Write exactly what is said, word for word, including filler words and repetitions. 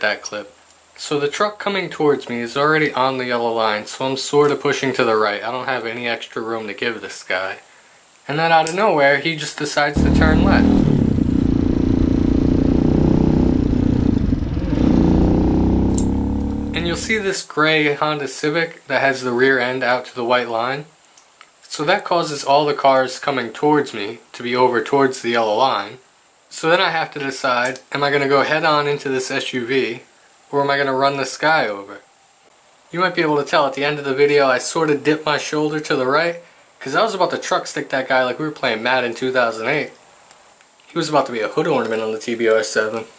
that clip. So the truck coming towards me is already on the yellow line, so I'm sort of pushing to the right. I don't have any extra room to give this guy. And then out of nowhere, he just decides to turn left. And you'll see this gray Honda Civic that has the rear end out to the white line. So that causes all the cars coming towards me to be over towards the yellow line. So then I have to decide, am I going to go head on into this S U V, or am I going to run this guy over? You might be able to tell at the end of the video I sort of dipped my shoulder to the right, because I was about to truck stick that guy like we were playing Madden two thousand eight. He was about to be a hood ornament on the T B R seven.